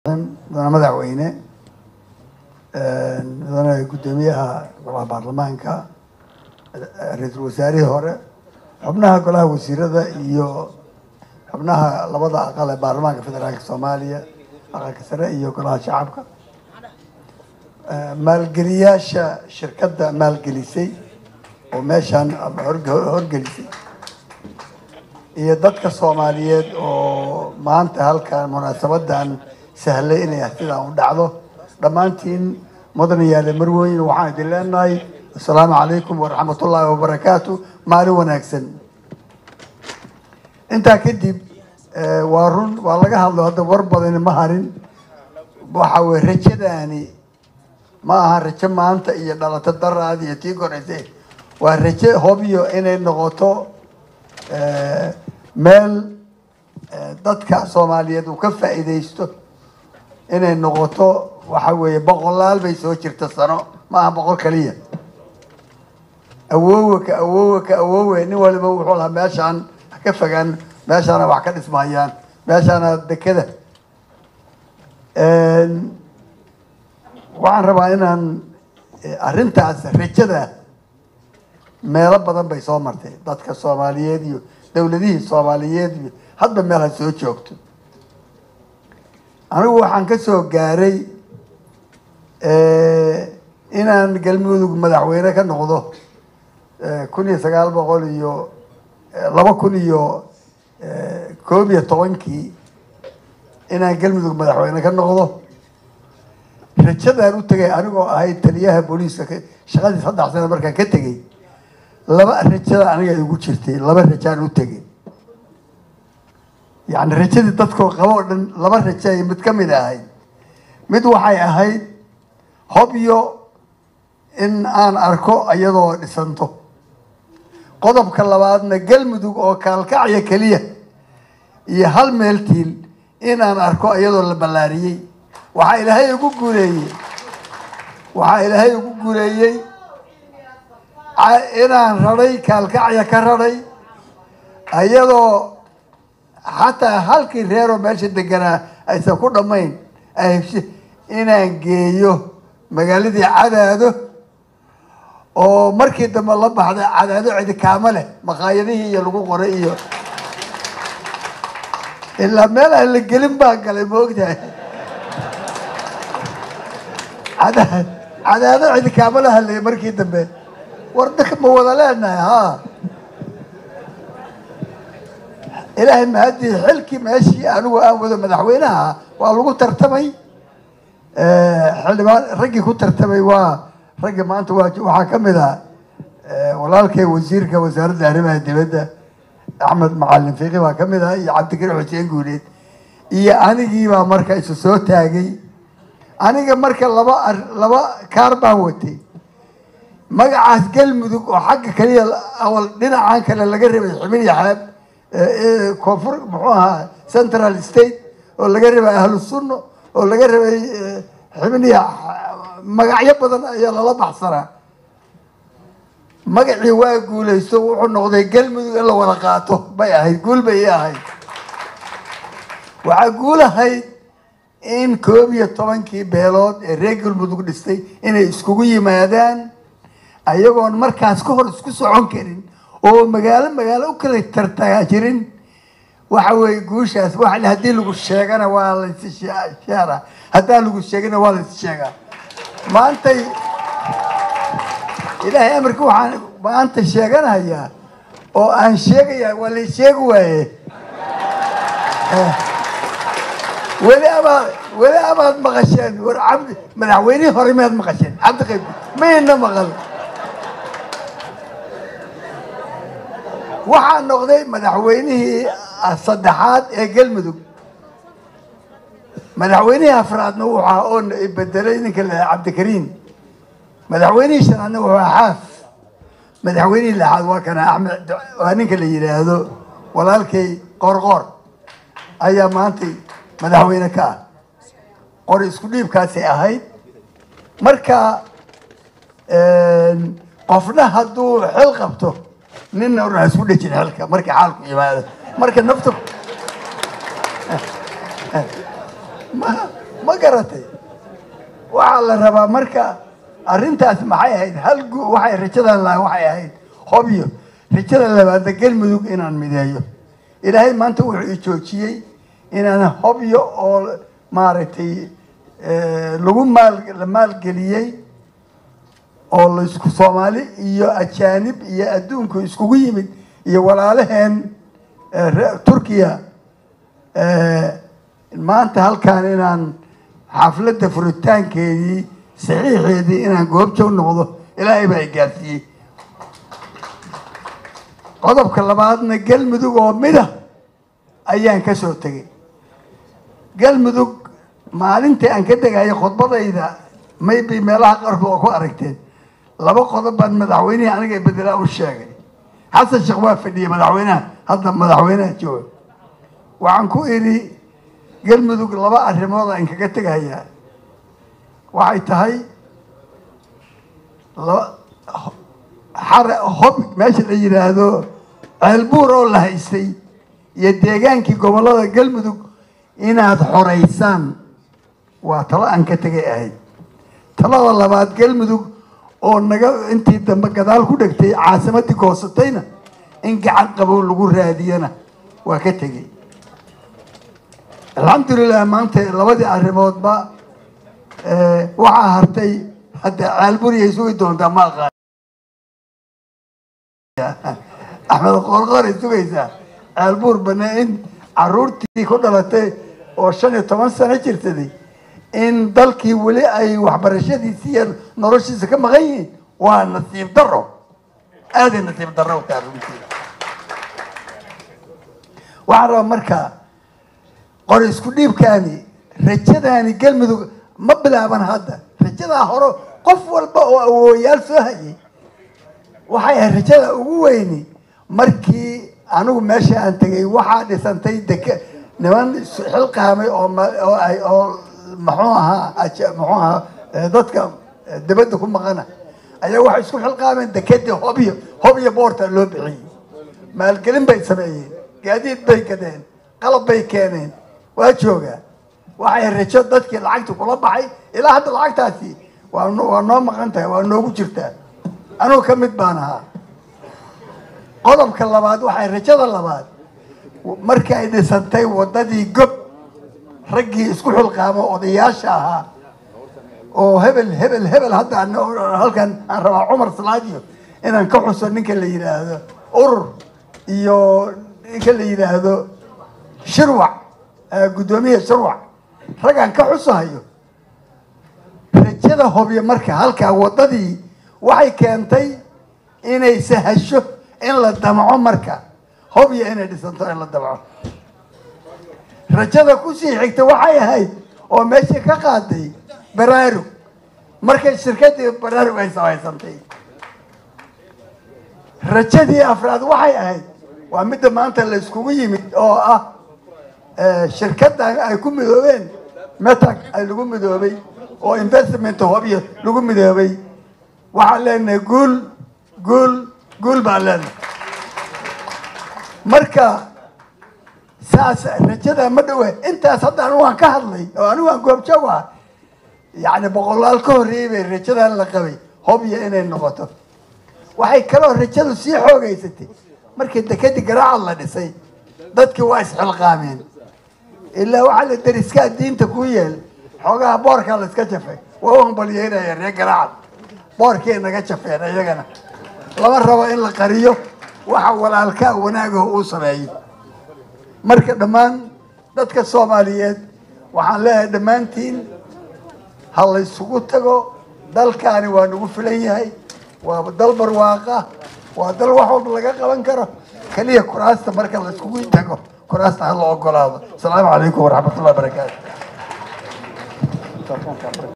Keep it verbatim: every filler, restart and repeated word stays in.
أنا مدعوينه أنا قداميها قلها برلمانكا رئيس الوزراء هورا حبناها قلها وزير ذا يو حبناها لبضع قلها برلمانكا فدرالك الصومالية أقل كسرة يو قلها شعبك مالقلياشا شركة مالقليسي وماشان هرقليسي iyo dadka Soomaaliyeed oo maanta halkaan munaasabadan sahlay inay sidaan u dhacdo dhamaantiin mudanayaal marweyn waxaan idin leenahay assalaamu calaykum wa rahmatullaahi wa barakaatuh maalin wanaagsan inta kadib waa run waa laga hadlo hadda war badan ma harin waxa way rajadaani ma aha rajo maanta iyo dhalata daraad iyo tii koreysay waa rajo hobiyo inay noqoto meel dadka Soomaaliyeed uu ka faa'iideysto inay noqoto waxa weeye boqolaal bay soo jirta sano ma aha boqol kaliya awowka awowka awowga nin waliba wuxuu lahaa meeshaan ka fagaan meeshaan wax ka dhismayaan meeshaan dekada een waxaan rabaa inaan arrintaas rajada meelo badan bay soo martay dadka Soomaaliyeed iyo dawladihii Soomaaliyeed hadba meel ay soo joogto anigu waxaan ka soo gaaray ee inaan galmudug madaxweyne ka noqdo kun iyo sagaal boqol iyo laba kun iyo koob iyo tobankii inaan galmudug madaxweyne ka noqdo rajadaan u tagay anigoo ahay taliyaha booliiska shaqadii saddex sano markaan ka tagay laba rajada aniga igu jirtay laba rajaan u tagay يعني رجدي تذكر قوادن لبر رجاي متكمل هاي مدو حي هاي هوبيو إن أنا أركو أيضا لسنتو قضب كلابات نقل مدو أو كالكعية كلية يهال ملتيل إن أنا أركو أيضا البلاري وحي لهاي يقول قولي وحي لهاي يقول قولي إن أنا رأي كالكعية كرري أيضا حتى هالكي ريرو ماشي دقنا أي سكون أمين أي شيء إنا نجيو مقالدي عدده أو مركي دم الله بعد عدده عد كاملة مقايديه يلقوا قريه إلا ملا اللي قلم باق اللي موجود عدد عدده عد كاملة اللي مركي دم وردك موضلنا ها إلهي ما هدي حلكي ماشي أنا وأنا مدحوينها والله ترتمي حلما رجع كنت ترتمي ورجع ما أنت وحكم ذا ولا لك وزير كوزارة الدهرمة الدبدة أحمد معلم فيقي وحكم ذا يعبد كل حسين قوليت يا أنا جي ومركز الصوت تاجي أنا جي مركز لبا لبا كاربا وتي ما قاعد كلمة ذوق وحق كليه أول دنا عنك اللي جرب حميني يا حب كفر معها سنترال ستيت ولا جرب أهل السنة ولا جرب حميني مقعي بدنا يلا لا بحصرها مقعي واقول يسوي النقطة قلم يلا ورقاته بيا هاي يقول بيا هاي وعقول هاي إن كوبية طبعا كي بيلود الرجل بدو دستي إن يسكوي ميدان أيقون مركز كهر سكسو عنكرين oo magaalo magaalo u kala tartaya jirin waxa way guushaas waxa la hadii lagu sheegana waa la isheera hadaa lagu sheegana waa la isheega maanta ilaahay amarku waxaan maanta sheeganaya oo aan sheegaya waa la sheegu waaye wali aba wali aba maqasheen war abd madaxweyne horimaad maqasheen abd qayb meena maqal waxaan noqday madaxweynihii saddexaad ee galmudug madaxweynihii afraadna waxa oo bedelay ninka la Cabdikariin madaxweynihii shanaadna waxa xaaf madaxweynihii lixaad waa kana Axmed waa ninka la yiraahdo walaalkay qorqor ayaa maanta madaxweyne ka ah qor isku dhiibkaasi ahayd marka een qofna hadduu xil qabto نين الرئيس ودي جنهالك مركي حالكم يا مال مركي نفتك ما ما قرأتي وعلى ربا مركا أرنتاس معي هيد هل جو وحي رجلا لا وحي هيد خبيه رجلا لا بعد كل مدوق إن عن مدايو إلى هاي ما أنت وحيشوشي إن أنا خبيه أو مارتي اه لغون مال مال قليي أو الإسكو صومالي يا أجانب يا أدونكو إسكو يمد يا ولا لهن اه تركيا اه ما أنت هل كان إن عن حفلة فريتان كذي صحيح هذه إن جوبته النهضة إلى أي بقى جالسي قطب كلمات نقل مدوق ومده أيان كسر تجي قل مدوق ما أنت أن كده جاي خطبة إذا ما يبي ملاك أرض وأكو أركتين لما قطب بعد مدعويني أنا جاي بدلا وشاقي حتى الشغوات في دي مدعوينه هذا مدعوينه شو وعنكو إلي قل مدوق لبا الرموضة إنك كده جاي waxay tahay xar hob meesha la yiraahdo ceelbuur oo la haystay iyo deegaankii gobolada galmudug inaad xoreysaan waa talo aan ka tagay ahayd talada labaad galmudug oo naga intii dambe gadaal ku dhigtay caasimadii goosatayna in gacan qabow lagu raadiyana waa ka tagay alxamdulilah maanta labadii arrimoodba waxaa hartay hadda caalburi ay sugi doontaa ma aqaan axmed qorqor ay sugaysaa caalbuur banaa in caruurtii ku dhalatay oo shan iyo toban sano jirtaday in dalkii weli ay waxbarashadiisii iyo noloshiisa ka maqan yihiin waa nasiib daro aaday nasiib daro taa runtii waxaan rabaa marka qor isku dhiibkaani rajadaani galmudug ما بلعبان هذا رجال هرو قف والبا ويال سهي وحي الرجال ويني مركي أنا ماشي أنت جاي واحد سنتي دك نوان حلقة هم أو أو أو محوها محوها ضدك دبدكم مغنى أي واحد يسكون حلقة من دكتة هوبي هوبي بورت اللي بعي ما الكلام بيسمعين قاعدين بيكدين قلب بيكانين وأشوفه waxay rajo dadkii lacagta kula baxay ilaa hadda lacagtaasi waa waa noo maqan tahay waa noogu jirtaa anoo ka mid baan ahaa qodobka labaad waxay rajada labaad markii ay dhisantay wadadii gob raggii isku xilqaamo odayaasha ahaa oo hebel hebel hebel hadda halkan aan rabaa Cumar Salaadiyo inaan ka xuso ninka la yiraahdo urur iyo ninka la yiraahdo Shirwac gudoomiye Shirwac ragaan ka xusahayo rajada hobiyo marka halka wadadii waxay keentay inay sahasho in la damaco marka hobiyo inay dhisanto in la damaco rajada ku sii xigta waxay ahayd oo meesha ka qaaday baraaru markay shirkadii baraaru ay samaysantay rajadii afraad waxay ahayd waa mid maanta la iskugu yimid oo ah shirkadda ay ku midoobeen متى اللي قوم مدوبي أو investment هوبية اللي قوم مدوبي وعلنا قول قول قول بعلنا مركا ساس رجدا مدوه أنت صدق أنا كهرلي أو أنا قوم شوا يعني بقول الكوري رجدا اللقبي هوبية إن النقطة وحي كلام رجدا سيحوا جيستي مركا دكتي قراء الله نسي ضدك وايس حلقامين إلا وعلى الدرسكات دين تكويل حوجها بارك الله سكتشفه وهم بليهنا يا رجال باركين كتشفه يا جنا لما روا إلا قريه وحول الكاء وناجه أوصله مركز دمان ضدك الصوماليات وحلا دمانتين هلا السقوط تجو دل كاني ونقول ليه ودل برواقة ودل واحد لقى قبل كره خليه كراس مركز السقوط تجو كراس الله أقول هذا السلام عليكم ورحمة الله وبركاته